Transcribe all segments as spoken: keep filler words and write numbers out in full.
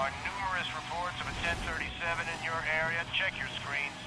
are numerous reports of a ten thirty-seven in your area. Check your screens.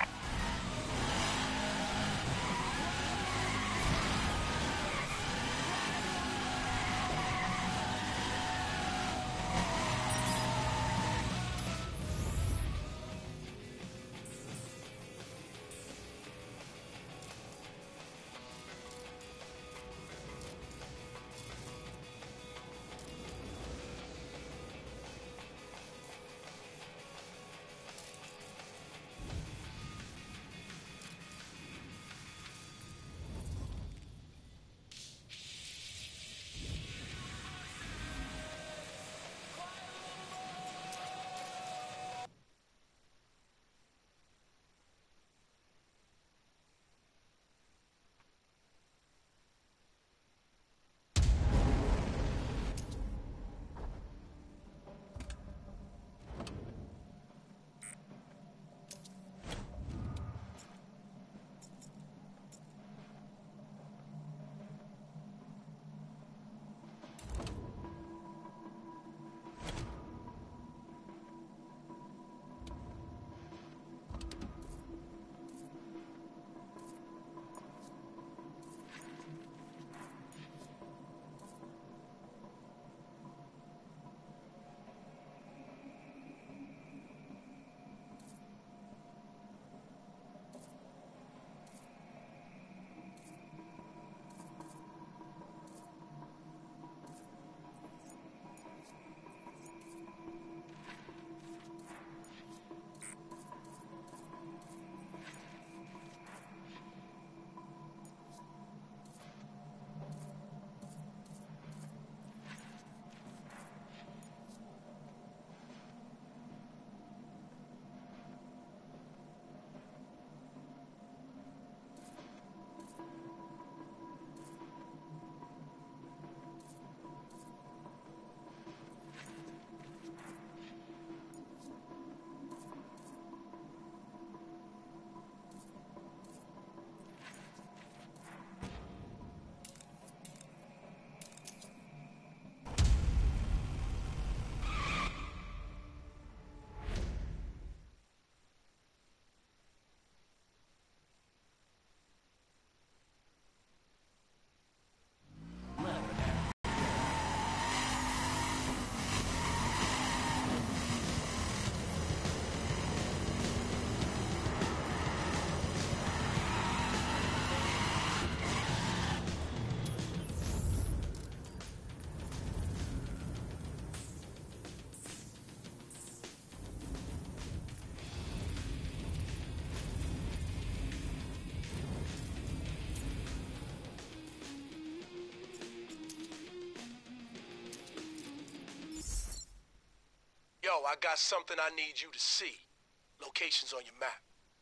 Yo, I got something I need you to see. Location's on your map.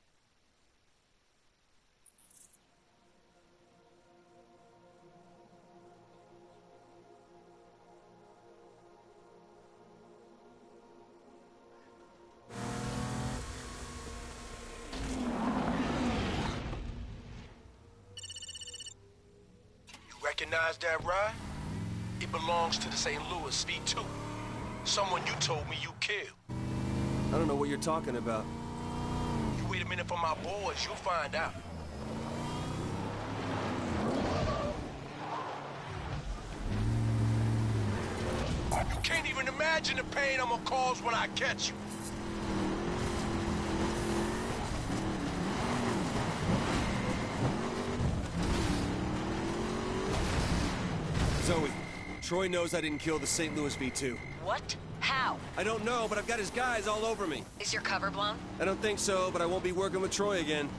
You recognize that ride? It belongs to the Saint Louis V two. Someone you told me you killed. I don't know what you're talking about. You wait a minute for my boys, you'll find out. You can't even imagine the pain I'm gonna cause when I catch you. Zoe, Troy knows I didn't kill the Saint Louis V two. What? How? I don't know, but I've got his guys all over me. Is your cover blown? I don't think so, but I won't be working with Troy again.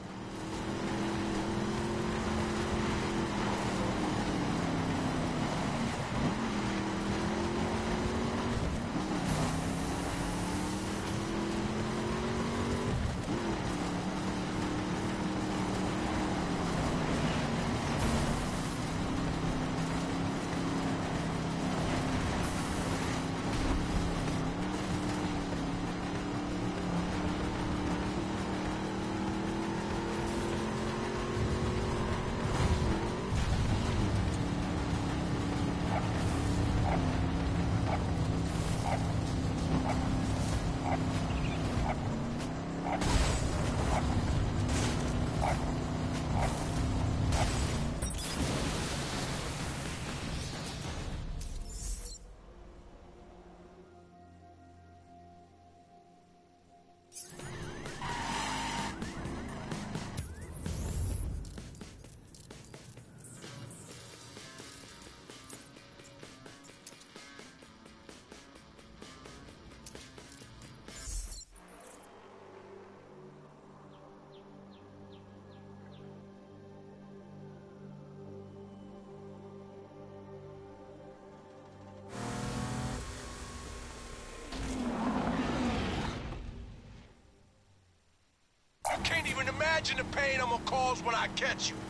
imagine the pain I'm gonna cause when I catch you.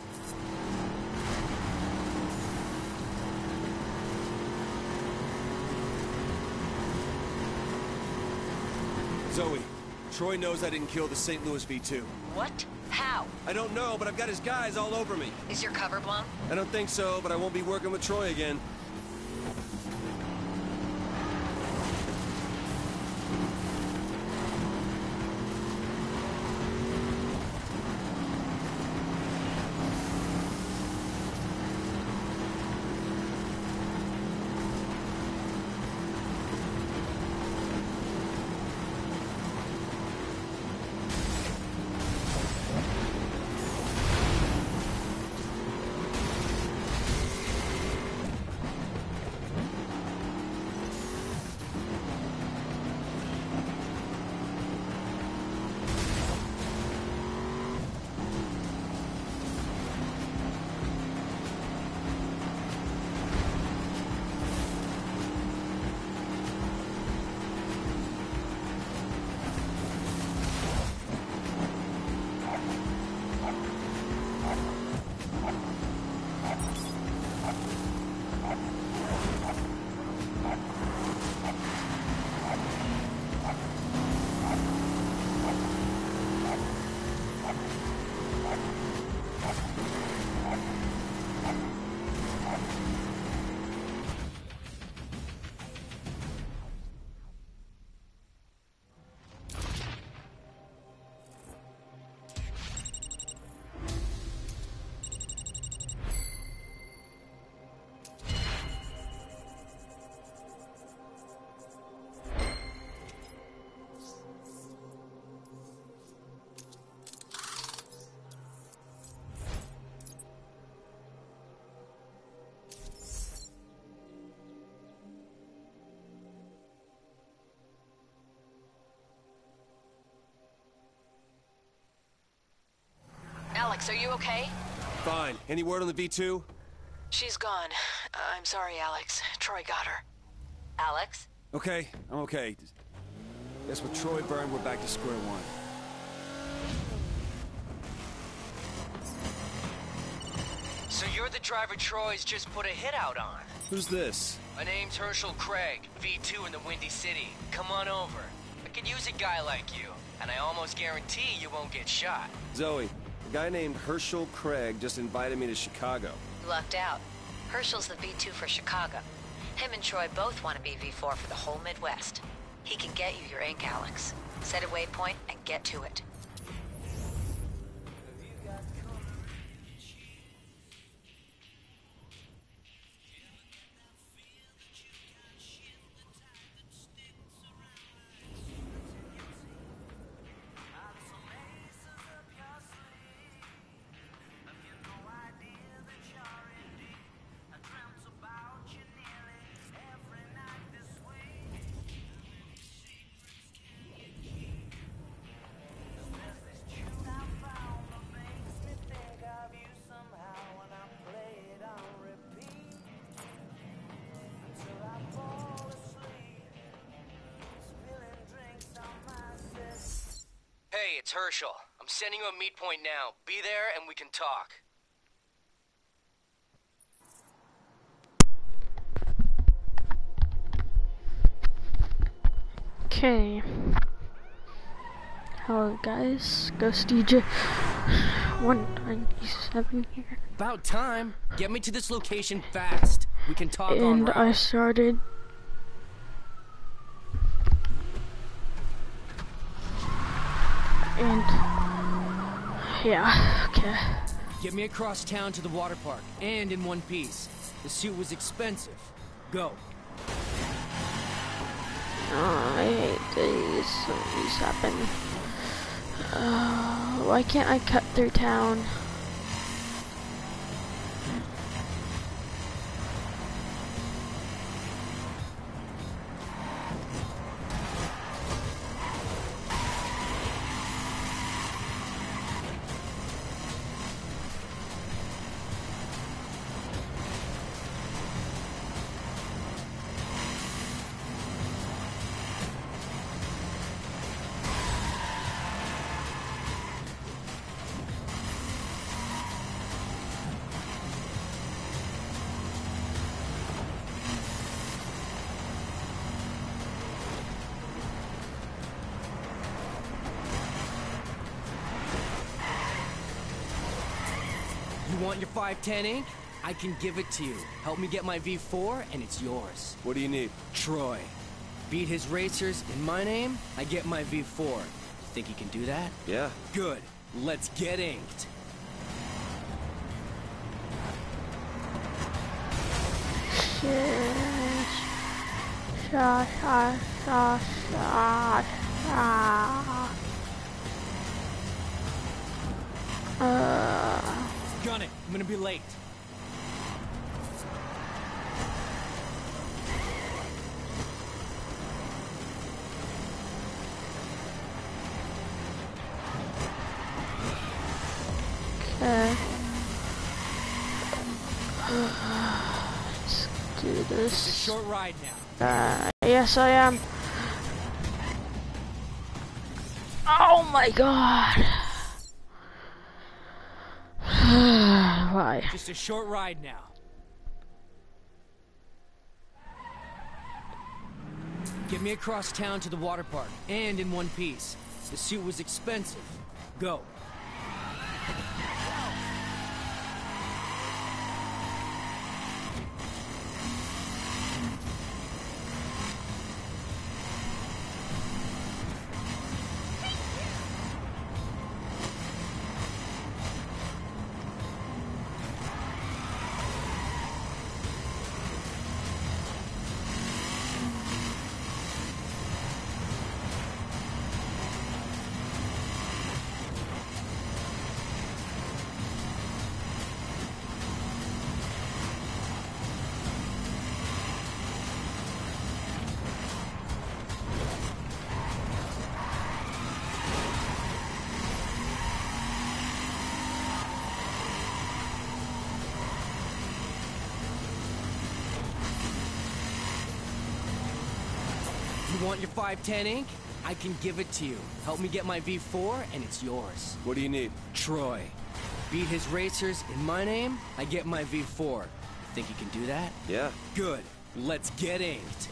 Zoe, Troy knows I didn't kill the Saint Louis V two. What? How? I don't know, but I've got his guys all over me. Is your cover blown? I don't think so, but I won't be working with Troy again. Alex, are you okay? Fine. Any word on the V two? She's gone. Uh, I'm sorry, Alex. Troy got her. Alex? Okay, I'm okay. Guess with Troy burned, we're back to square one. So you're the driver Troy's just put a hit out on? Who's this? My name's Herschel Craig, V two in the Windy City. Come on over. I could use a guy like you, and I almost guarantee you won't get shot. Zoe, a guy named Herschel Craig just invited me to Chicago. Lucked out. Herschel's the V two for Chicago. Him and Troy both want to be V four for the whole Midwest. He can get you your ink, Alex. Set a waypoint and get to it. Hey, it's Herschel. I'm sending you a meet point now. Be there and we can talk. Okay. Hello guys, Ghost D J one ninety-seven here. About time. Get me to this location fast. We can talk on And route. I started and yeah, okay. Get me across town to the water park, and in one piece. The suit was expensive. Go. Oh, I hate these. These happen. Uh, why can't I cut through town? want your five ten ink? I can give it to you. Help me get my V four, and it's yours. What do you need? Troy. Beat his racers in my name, I get my V four. You think you can do that? Yeah. Good. Let's get inked. Sha sha sha sha sha. Uh. Gun it. I'm gonna be late. Okay. Let's do this. It's a short ride now. Uh, yes, I am. Oh my god. Why? Just a short ride now. Get me across town to the water park, and in one piece. The suit was expensive. Go. You want your five ten ink? I can give it to you. Help me get my V four, and it's yours. What do you need? Troy. Beat his racers in my name, I get my V four. Think you can do that? Yeah. Good. Let's get inked.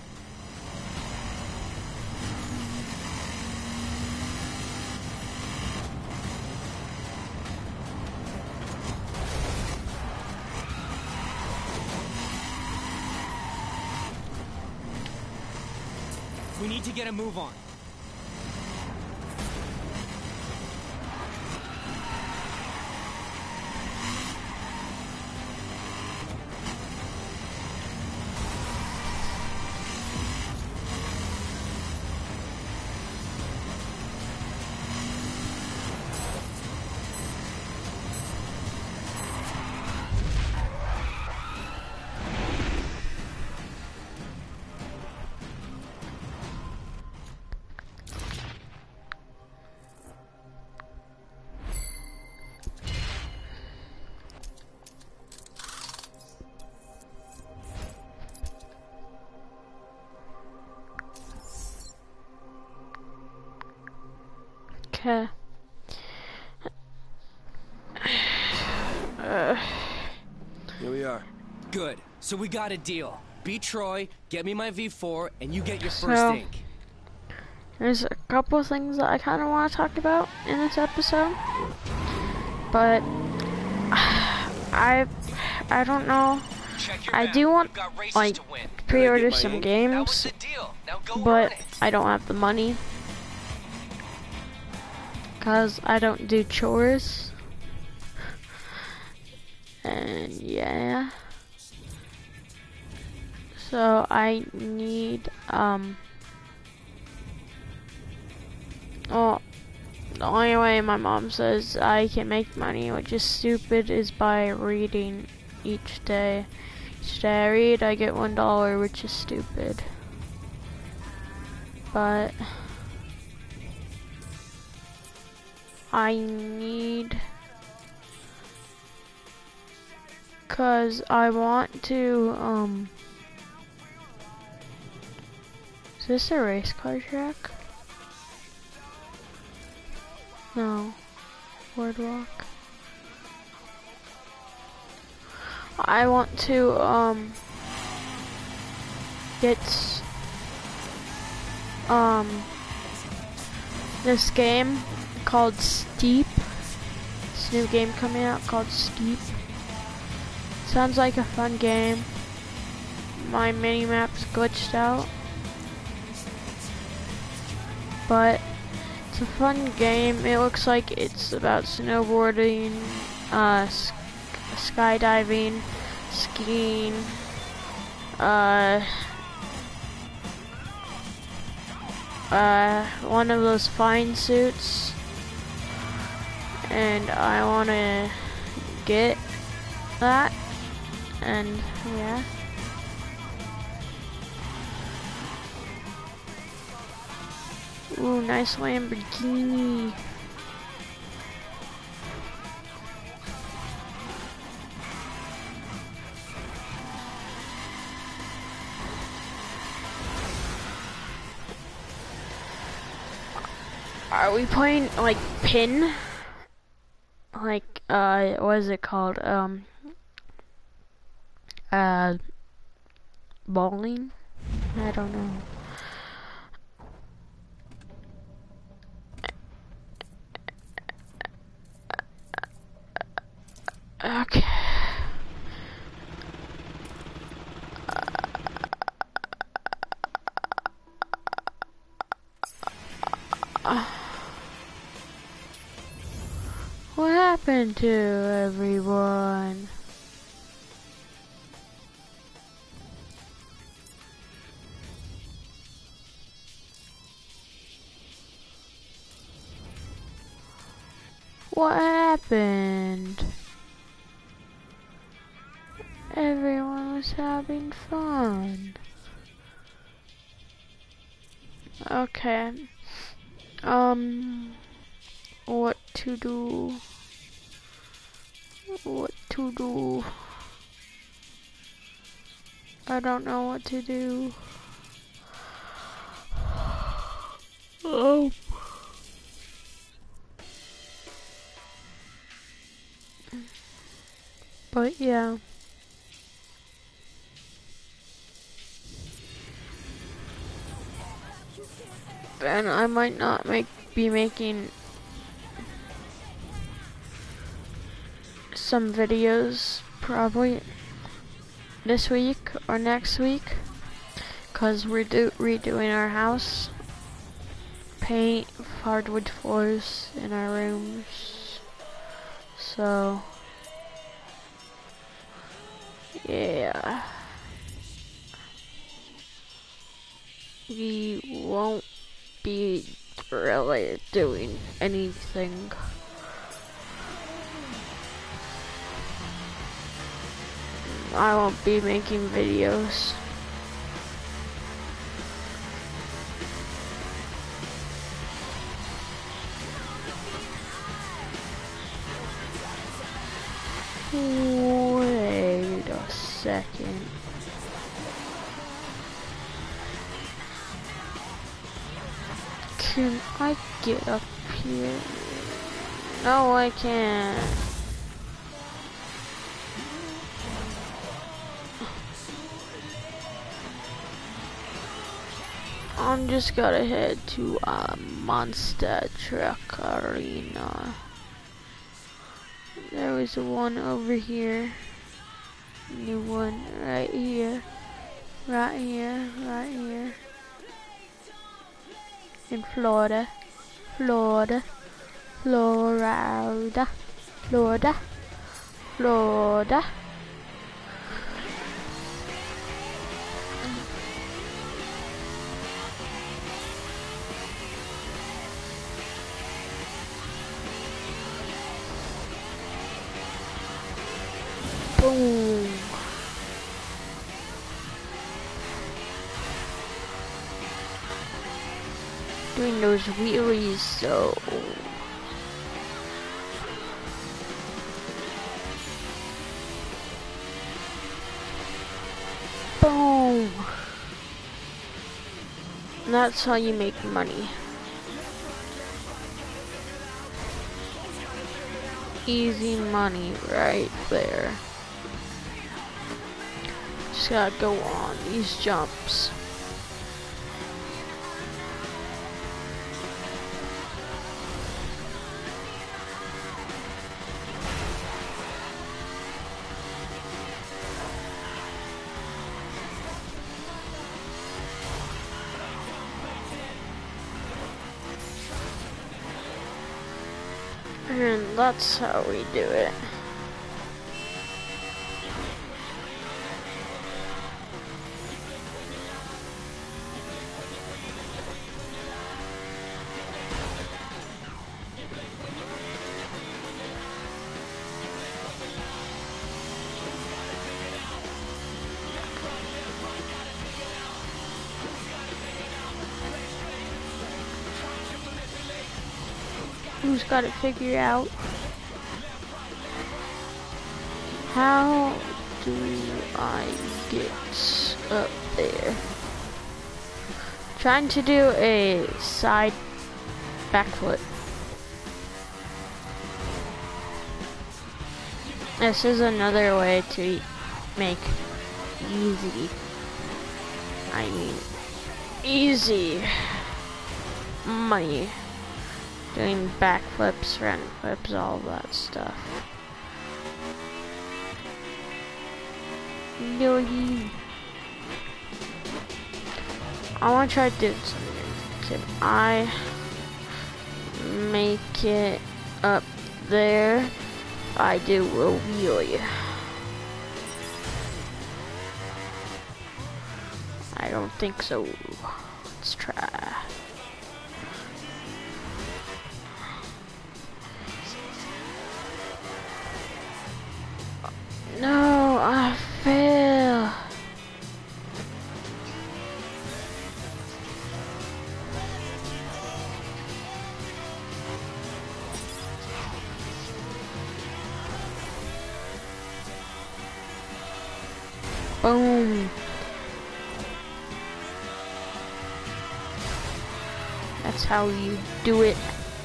We need to get a move on. Okay. Uh. Here we are. Good. So we got a deal. Beat Troy, get me my V four, and you get your So, first ink. There's a couple things that I kind of want to talk about in this episode, but I I don't know. Check your I map. do want We've got races like to win. pre-order my some ink? That was games, the deal. Now go but earn it. I don't have the money because I don't do chores. And yeah, so I need um well, the only way my mom says I can make money, which is stupid, is by reading each day. Each day I read, I get one dollar, which is stupid. But I need, cause I want to um. Is this a race car track? No. Boardwalk. I want to um get um this game called Steep. This new game coming out called Steep. Sounds like a fun game. My mini-map's glitched out. But it's a fun game. It looks like it's about snowboarding, uh, sk skydiving, skiing, uh, uh, one of those flying suits. And I want to get that, and yeah. Ooh, nice Lamborghini. Are we playing like pin? Like, uh, what is it called? Um, uh, bowling? I don't know. Okay. Uh, what happened to everyone? What happened? Everyone was having fun. Okay. Um, what to do? What to do? I don't know what to do. Oh. But yeah. And I might not make be making some videos probably this week or next week, cause we're do redoing our house, paint hardwood floors in our rooms. So yeah, we won't be really doing anything. I won't be making videos. Wait a second. Can I get up here? No, I can't. I'm just gotta head to uh, Monster Truck Arena. There was one over here. New one right here. Right here, right here. In Florida. Florida. Florida. Florida. Florida. Boom. Doing those wheelies, so boom. And that's how you make money. Easy money right there. Just gotta go on these jumps. And that's how we do it. Who's got it figured out? How do I get up there? Trying to do a side backflip. This is another way to make easy, I mean, easy money. Doing backflips, front flips, all that stuff. Yoy. I want to try to do something. Can I make it up there? I do a wheel. I don't think so. Let's try. No, I fail. Boom. That's how you do it.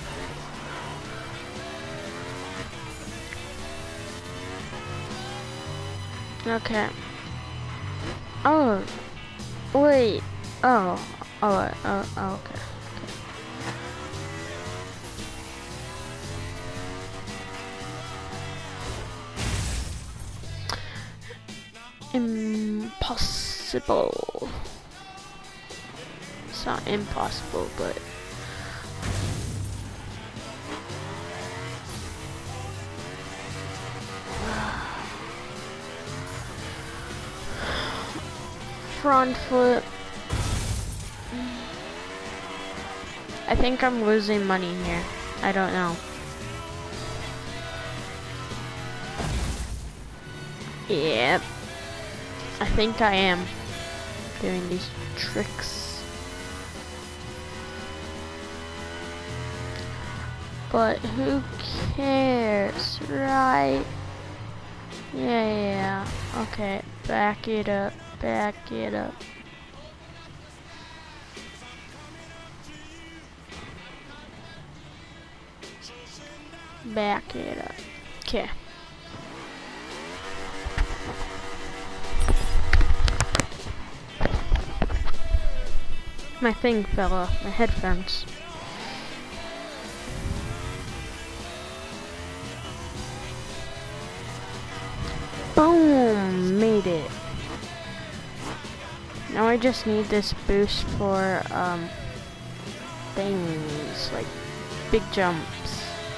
Okay. Oh, wait. Oh, oh, oh, oh okay. Okay. Impossible. It's not impossible, but. Front flip. I think I'm losing money here. I don't know. Yep. I think I am doing these tricks. But who cares, right? Yeah, yeah, yeah. Okay, back it up. Back it up. Back it up. Okay. My thing fell off, my headphones. Boom! Made it. Now I just need this boost for um things like big jumps.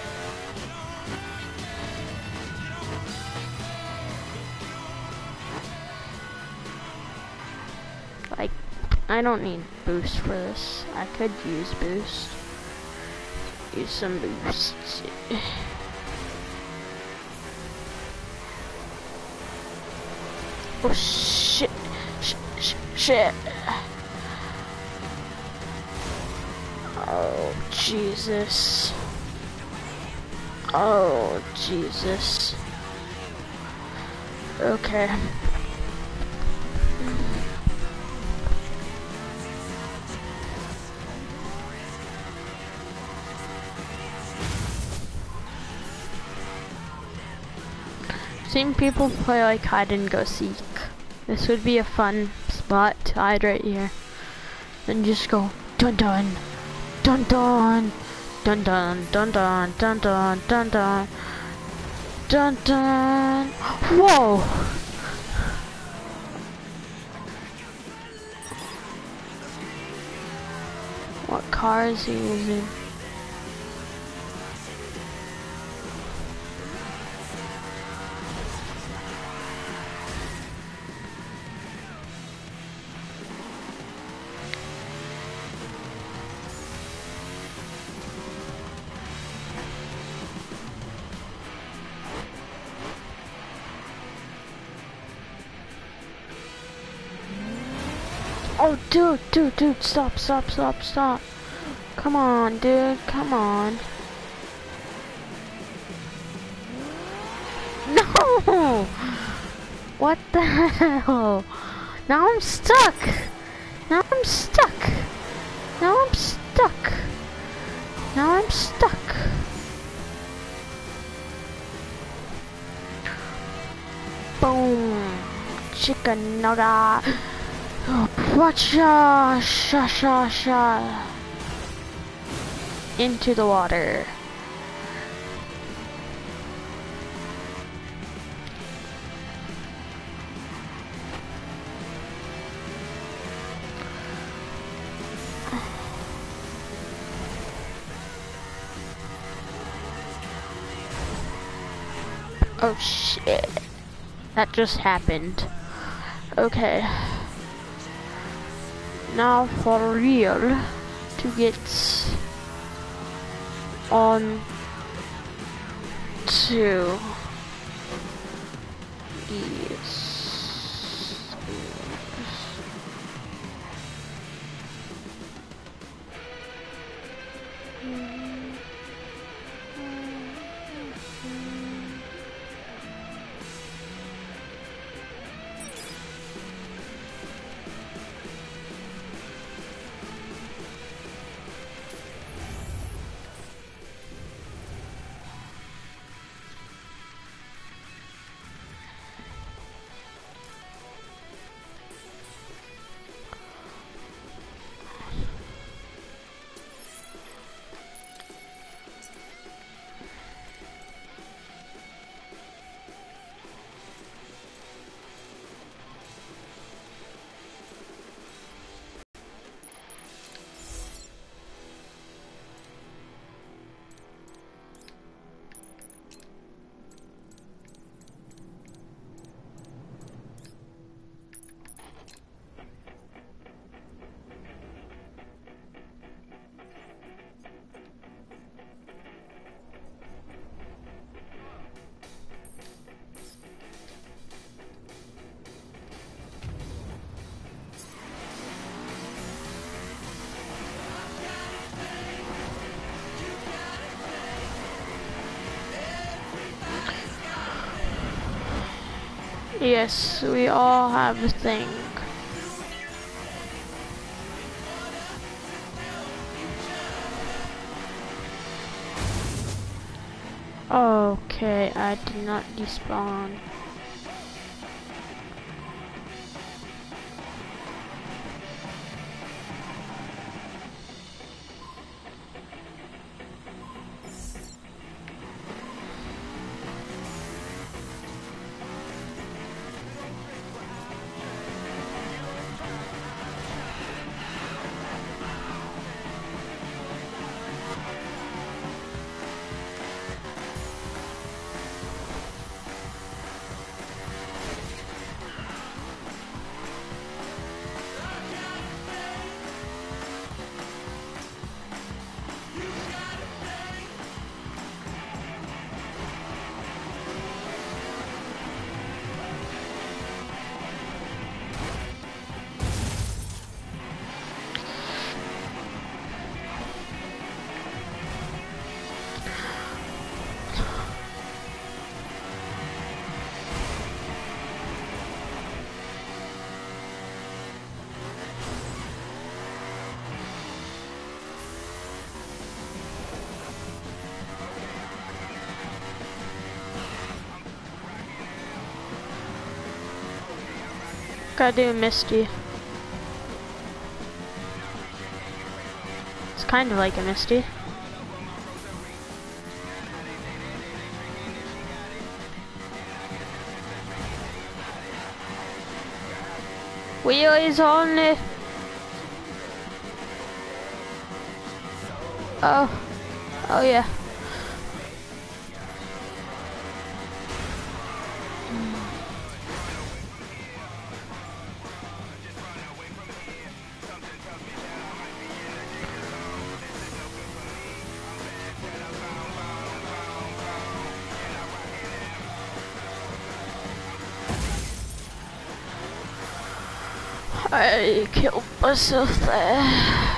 Like, I don't need boost for this. I could use boost. Use some boost. Oh shit. Shit. Oh, Jesus. Oh, Jesus. Okay. Seen people play like hide and go seek. This would be a fun spot to hide right here. Then just go dun dun dun dun dun dun dun dun dun dun dun dun dun dun. Whoa! What car is he using? Oh, dude, dude, dude, stop, stop, stop, stop. Come on, dude, come on. No! What the hell? Now I'm stuck. Now I'm stuck. Now I'm stuck. Now I'm stuck. Boom. Chicken nugget. Watcha, sha sha sha. Into the water. Oh shit. That just happened. Okay. Now for real to get on to these. Yes, we all have a thing. Okay, I did not despawn. Gotta do Misty. It's kind of like a Misty. Wheel is on it. Oh. Oh yeah. I killed myself there.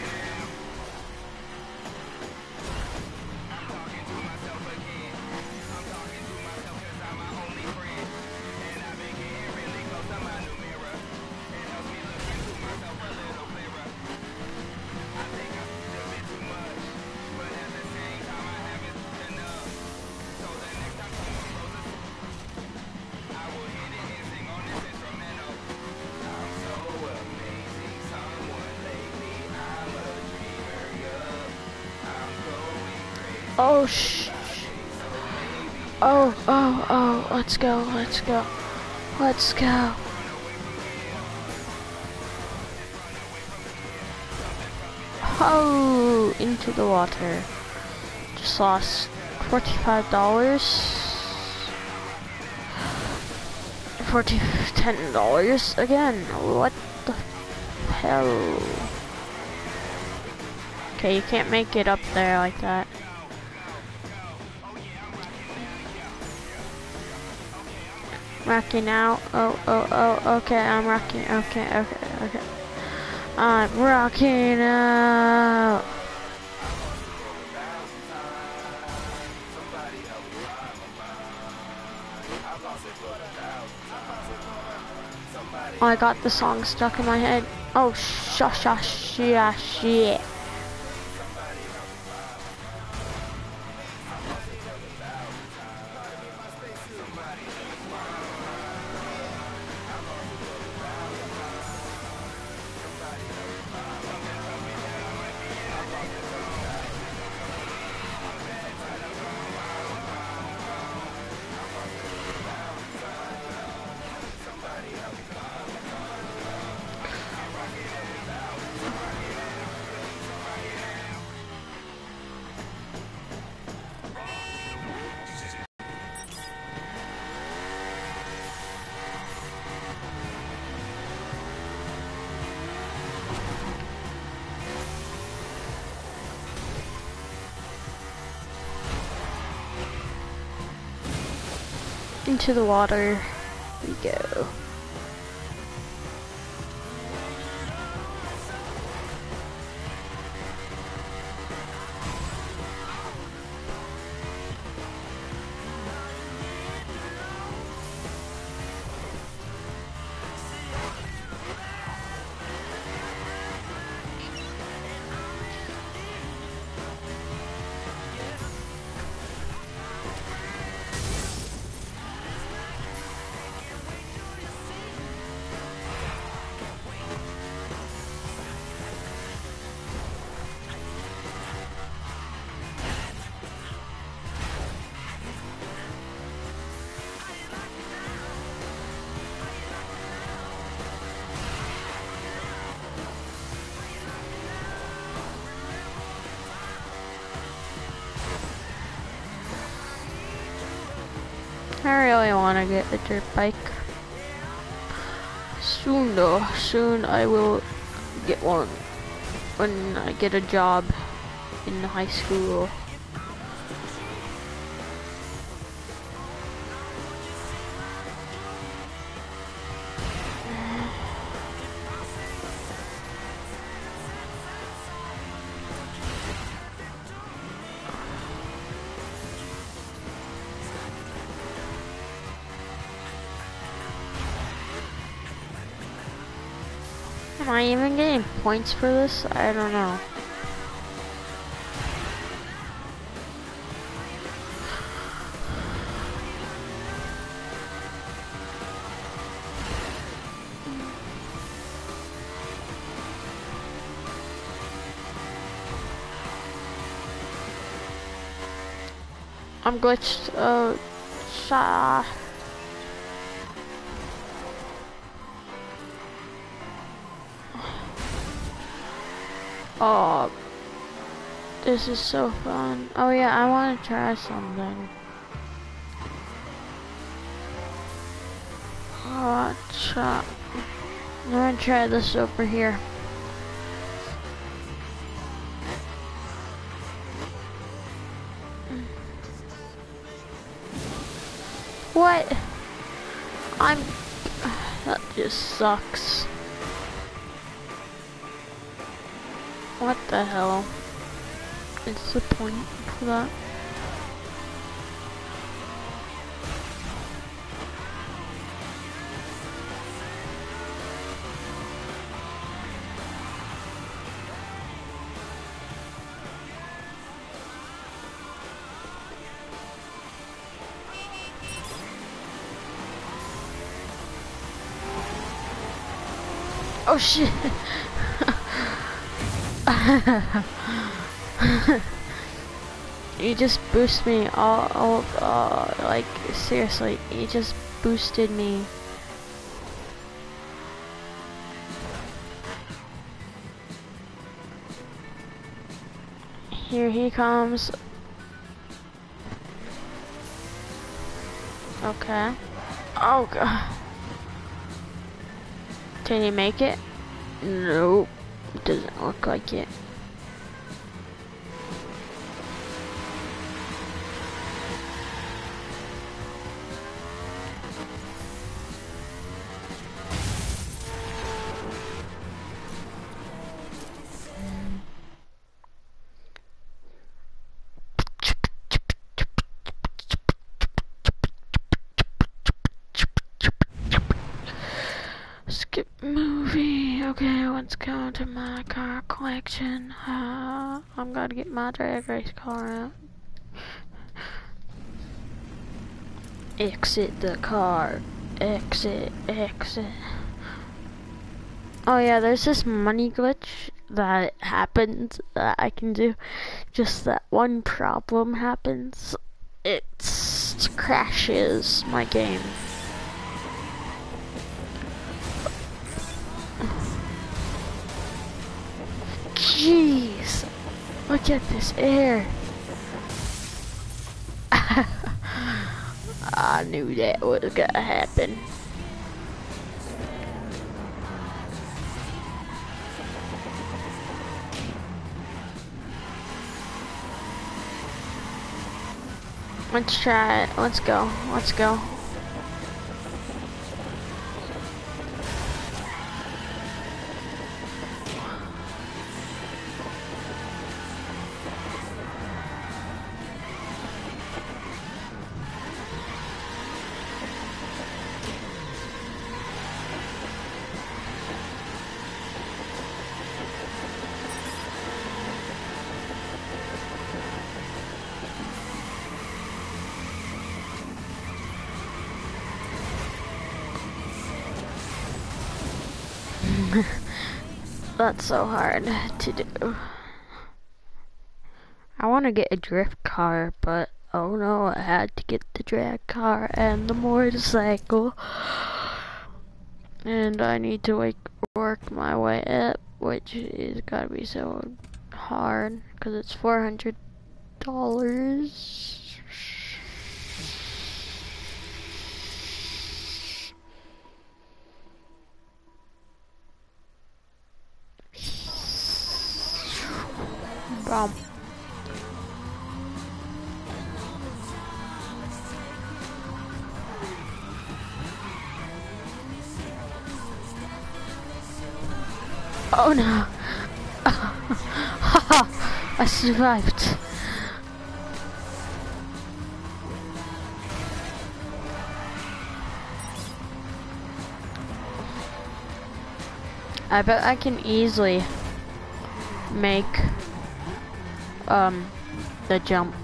Oh sh! Oh, oh, oh! Let's go! Let's go! Let's go! Oh! Into the water. Just lost forty-five dollars. Forty, ten dollars again. What the hell? Okay, you can't make it up there like that. Rocking out. Oh, oh, oh, okay, I'm rocking. Okay, okay, okay. I'm rocking out. Oh, I got the song stuck in my head. Oh, shush, shush, yeah, shit. Into the water we go. I really want to get a dirt bike. Soon though, soon I will get one when I get a job in high school. Am I even getting points for this? I don't know. I'm glitched. Oh, sha. Oh, this is so fun. Oh yeah, I want to try something. Oh, try. I'm gonna try this over here. What? I'm... That just sucks. What the hell is the point for that? Oh shit! You just boosted me all, all uh, like seriously, you just boosted me. Here he comes. Okay. Oh god. Can you make it? Nope. Doesn't look like it. Skip movie. Okay, let's go to my car collection. Uh, I'm gonna get my drag race car out. Exit the car. Exit, exit. Oh yeah, there's this money glitch that happens that I can do. Just that one problem happens. It crashes my game. Jeez, look at this air. I knew that was gonna happen. Let's try it. Let's go. Let's go. That's so hard to do. I want to get a drift car, but oh no, I had to get the drag car and the motorcycle. And I need to like work my way up, which is gotta be so hard because it's four hundred dollars. Bum. Oh no! Haha! I survived. I bet I can easily make um the jump.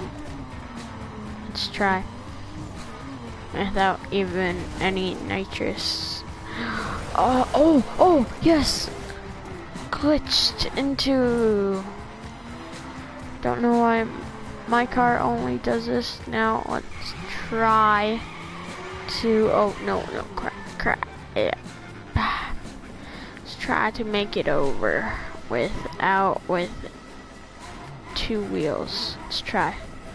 Let's try without even any nitrous. Oh, oh, oh, yes! Glitched into. Don't know why my car only does this. Now let's try to. Oh no, no, crap, crap. Yeah. Let's try to make it over without with two wheels. Let's try.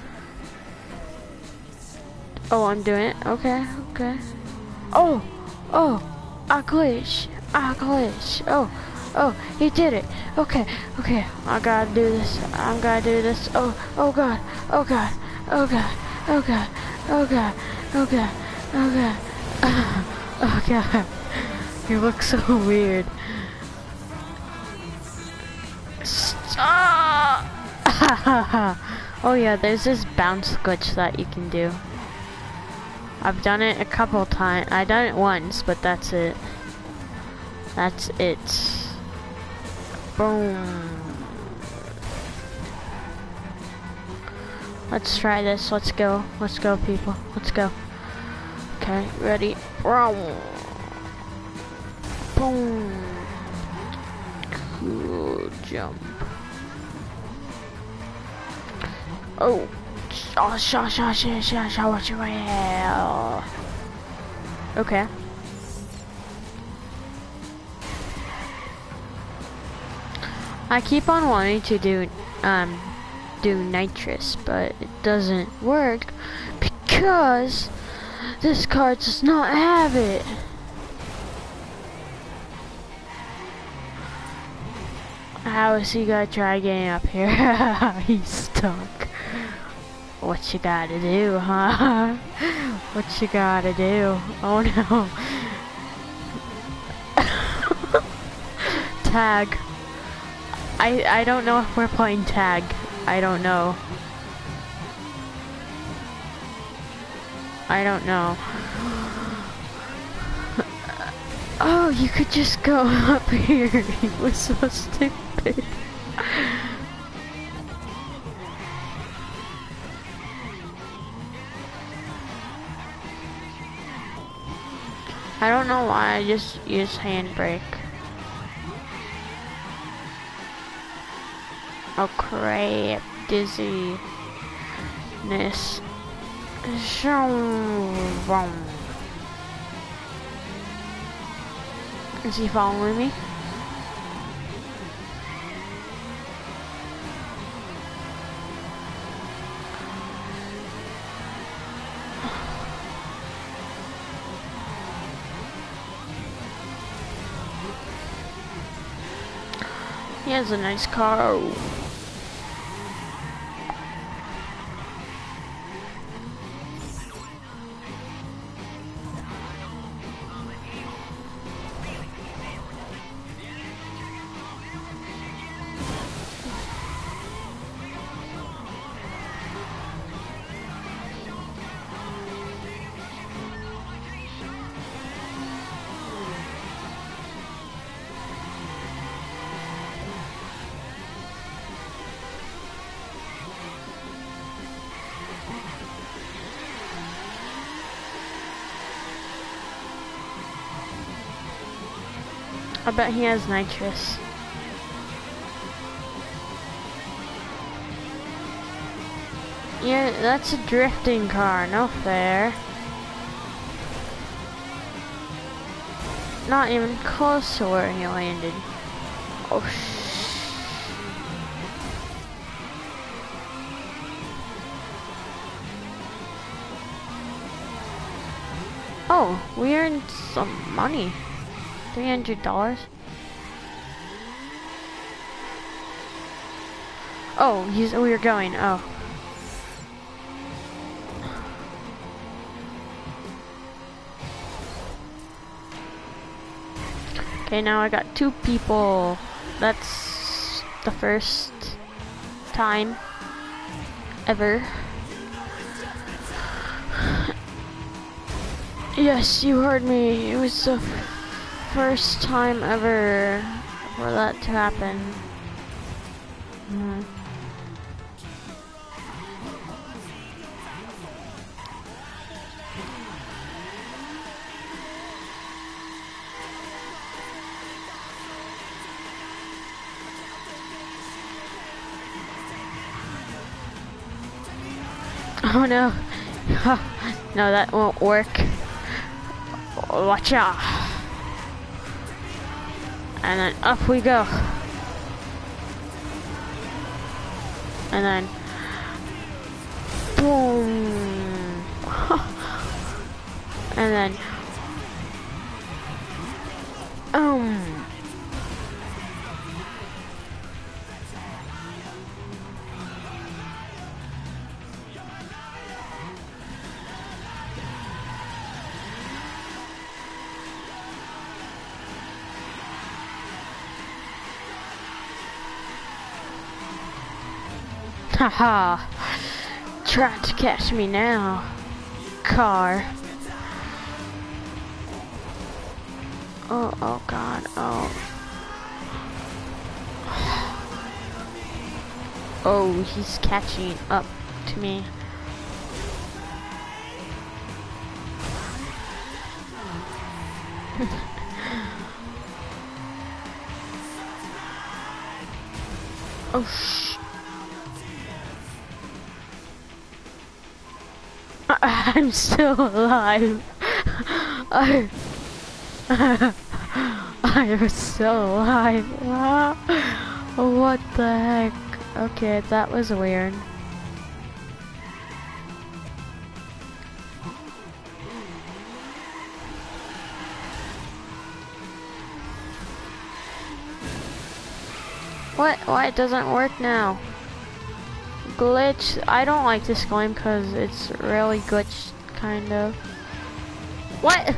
Oh, I'm doing it. Okay, okay. Oh, oh, I glitch. I glitch. Oh, oh, he did it. Okay, okay. I gotta do this. I gotta do this. Oh, oh god. Oh god. Oh god. Oh god. Oh god. Oh god. Oh god. Oh god. You look so weird. Oh yeah, there's this bounce glitch that you can do. I've done it a couple times. I done it once, but that's it. That's it. Boom. Let's try this. Let's go. Let's go, people. Let's go. Okay, ready. Boom. Cool jump. Oh. Oh, sha sha sha sha sha what you will. Okay. I keep on wanting to do um do nitrous, but it doesn't work because this card does not have it. How is he gonna try getting up here? He's stuck. What you gotta do, huh? What you gotta do? Oh no. Tag. I I don't know if we're playing tag. I don't know. I don't know. Oh, you could just go up here. He was so stupid. I don't know why I just use handbrake. Oh crap, dizziness. Is he following me? He has a nice car. I bet he has nitrous. Yeah, that's a drifting car, no fair. Not even close to where he landed. Oh sh. Oh, we earned some money. Three hundred dollars. Oh, he's. We are going. Oh. Okay, now I got two people. That's the first time ever. Yes, you heard me. It was the first time ever for that to happen. Mm. Oh no. No, that won't work. Watch out. And then up we go. And then boom. And then um Haha. Trying to catch me now. Car. Oh, oh god, oh. Oh, he's catching up to me. Oh, sh. I'm still alive. I, I am still alive. What the heck? Okay, that was weird. What? Why it doesn't work now? Glitch. I don't like this game because it's really glitched, kind of. What?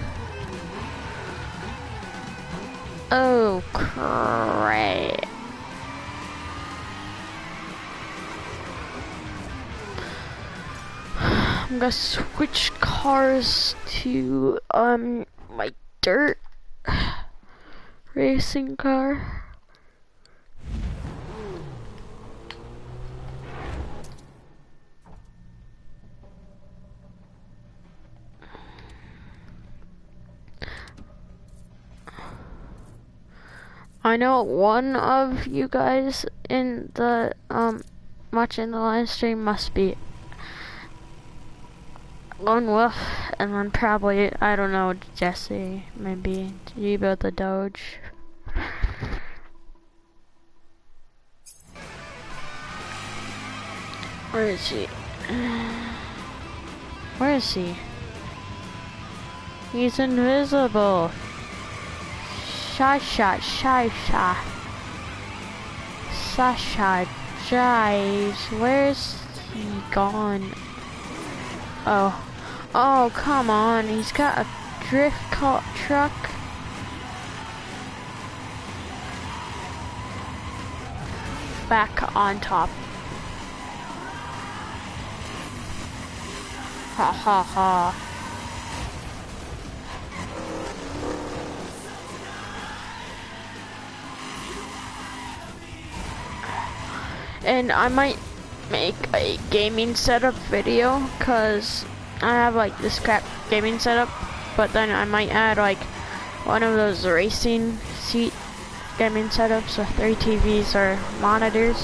Oh, crap. I'm gonna switch cars to um my dirt racing car. I know one of you guys in the um watching the live stream must be Lone Wolf, and then probably, I don't know, Jesse, maybe Jibo the Doge. Where is he? Where is he? He's invisible. Sasha, Sasha, Sasha, Jives, where's he gone? Oh. Oh, come on. He's got a drift cart truck. Back on top. Ha ha ha. And I might make a gaming setup video, cause I have like this crap gaming setup, but then I might add like one of those racing seat gaming setups with three T Vs or monitors.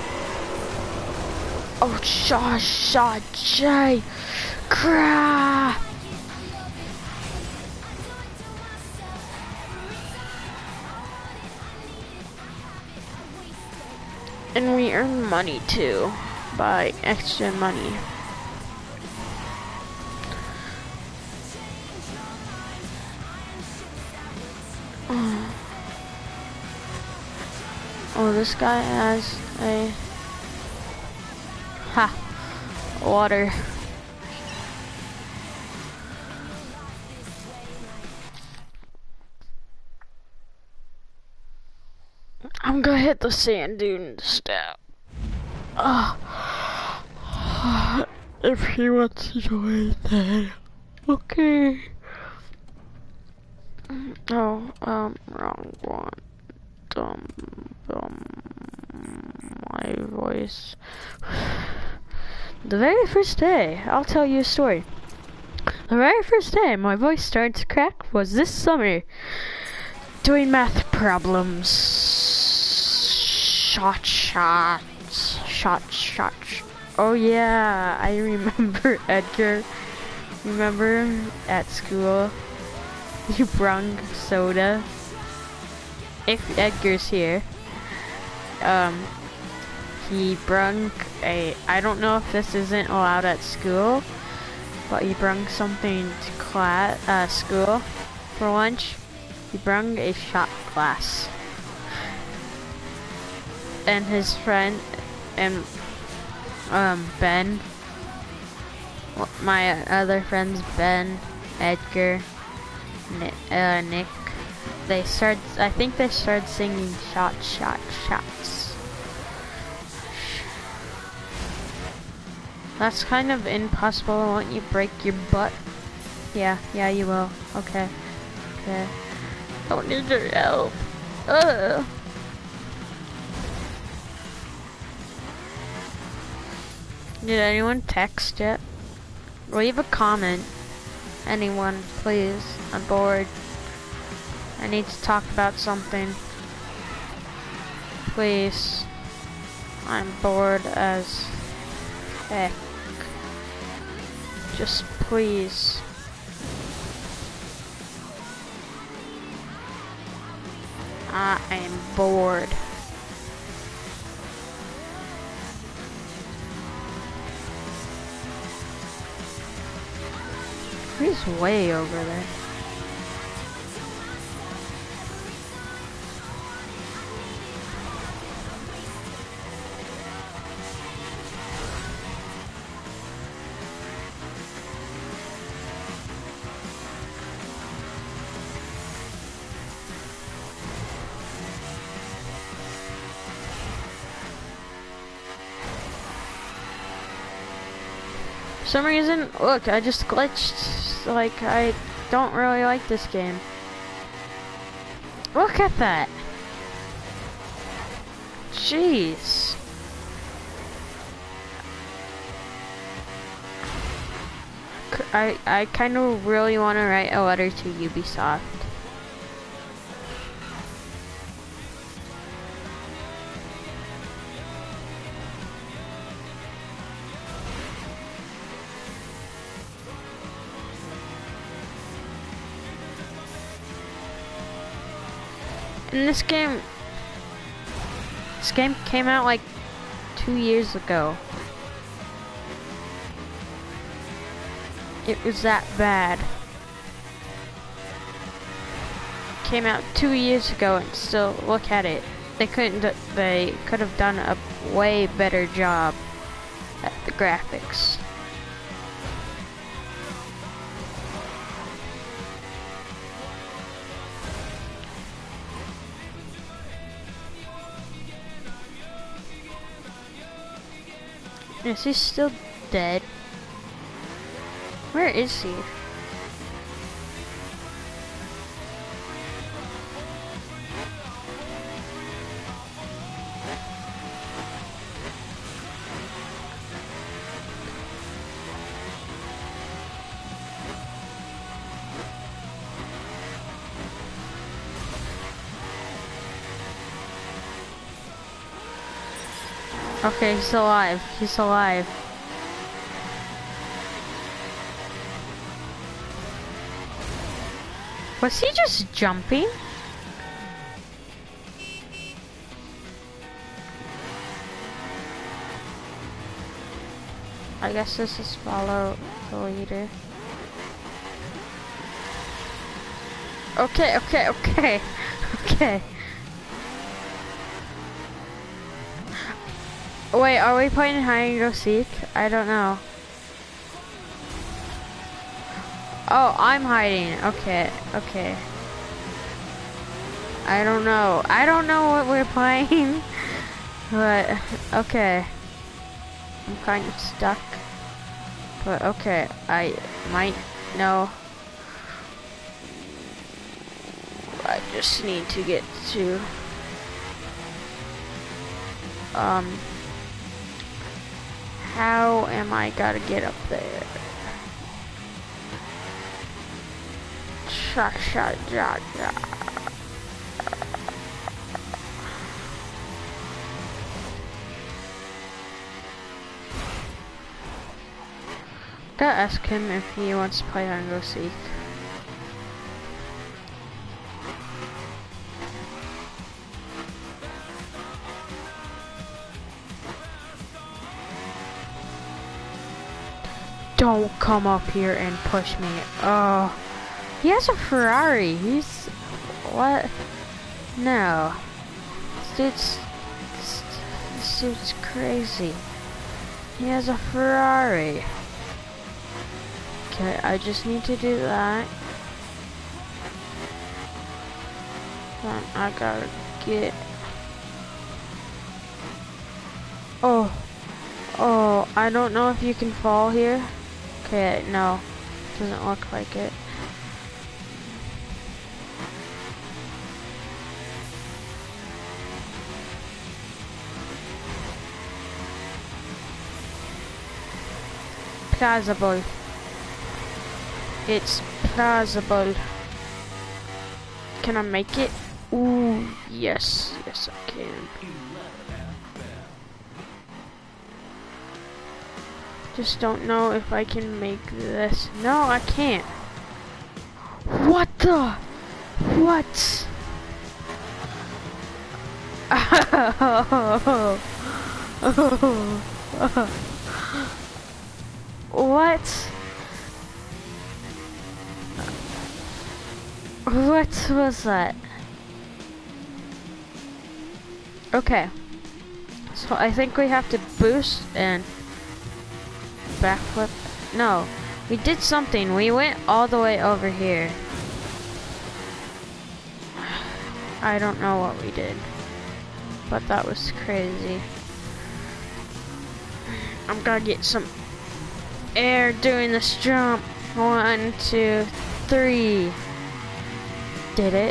Oh, Shaw, Shaw, Jay, crap! And we earn money too, by extra money. Oh, this guy has a ha water. I'm gonna hit the sand dune step. Uh, if he wants to join, then okay. Oh, um, wrong one. Um, um, my voice. The very first day, I'll tell you a story. The very first day my voice started to crack was this summer, doing math problems. Shot, shots, shot, shots. Oh yeah, I remember Edgar. Remember at school, you brung soda. If Edgar's here, um, he brung a, I don't know if this isn't allowed at school, but he brung something to class, uh, school for lunch. He brung a shot glass. And his friend, and, um, Ben, my other friends, Ben, Edgar, Nick, uh, Nick, they start, I think they started singing shot, shot, shots. That's kind of impossible. Won't you break your butt? Yeah, yeah, you will. Okay. Okay. Don't need your help. Ugh. Did anyone text yet? Leave a comment. Anyone, please. I'm bored. I need to talk about something. Please. I'm bored as heck. Just please. I am bored. He's way over there. For some reason, look, I just glitched. Like, I don't really like this game. Look at that. Jeez. I, I kind of really want to write a letter to Ubisoft. And this game, this game came out like two years ago. It was that bad. Came out two years ago and still, look at it. They couldn't, they could have done a way better job at the graphics. Is he still dead? Where is he? Okay, he's alive. He's alive. Was he just jumping? I guess this is follow the leader. Okay, okay, okay, okay. Wait, are we playing hide and go seek? I don't know. Oh, I'm hiding. Okay, okay. I don't know. I don't know what we're playing. But, okay. I'm kind of stuck. But, okay. I might know. I just need to get to... Um... How am I gotta get up there? Sha sha ja ja. Gotta ask him if he wants to play hide and go seek. Don't come up here and push me. Oh, he has a Ferrari. He's what? No, this dude's this, this dude's crazy. He has a Ferrari. Okay, I just need to do that. Then I gotta get. Oh, oh. I don't know if you can fall here. Okay, no. Doesn't look like it. Plausible. It's plausible. Can I make it? Ooh, yes, yes I can. Just don't know if I can make this. No, I can't. What the? What? What? What was that? Okay. So I think we have to boost and backflip. No, we did something. We went all the way over here. I don't know what we did, but that was crazy. I'm gonna get some air doing this jump. One, two, three. Did it.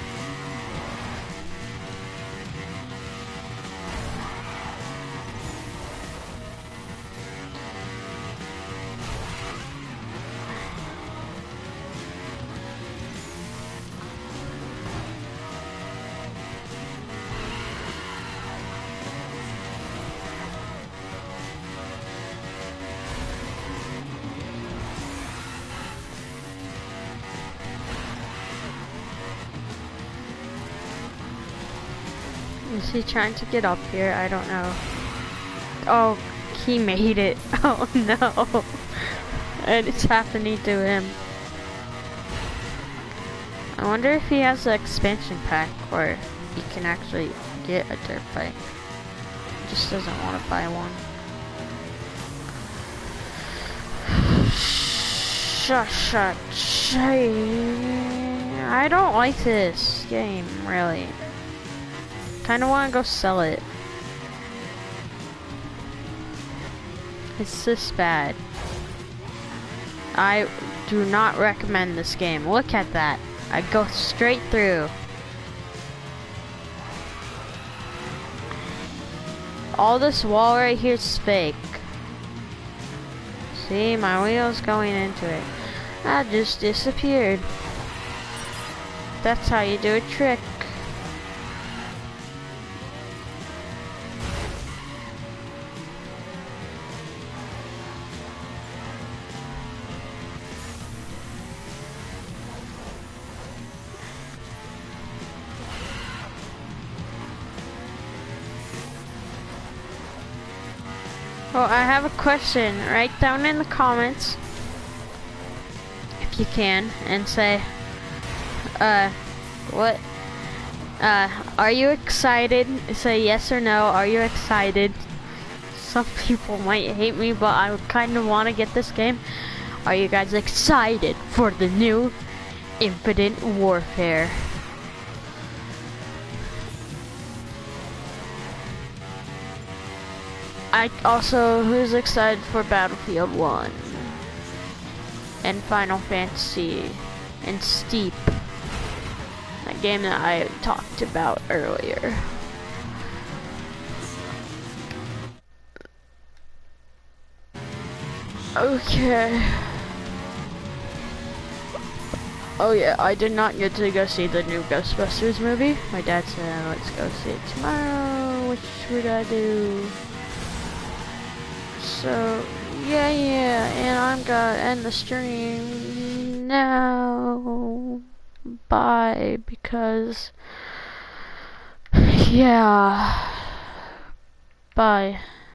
Is he trying to get up here? I don't know. Oh, he made it. Oh no. And it's happening to him. I wonder if he has the expansion pack where he can actually get a dirt bike. He just doesn't want to buy one. Shush, shush. I don't like this game, really. Kinda wanna go sell it. It's this bad. I do not recommend this game. Look at that. I go straight through. All this wall right here is fake. See, my wheel's going into it. I just disappeared. That's how you do a trick. Well, I have a question. Write down in the comments, if you can, and say, uh, what, uh, are you excited? Say yes or no. Are you excited? Some people might hate me, but I kind of want to get this game. Are you guys excited for the new Infinite Warfare? I also, who's excited for Battlefield one and Final Fantasy and Steep, that game that I talked about earlier. Okay. Oh yeah, I did not get to go see the new Ghostbusters movie. My dad said, let's go see it tomorrow. Which should I do? So, yeah, yeah, and I'm gonna end the stream now. Bye, because, yeah, bye.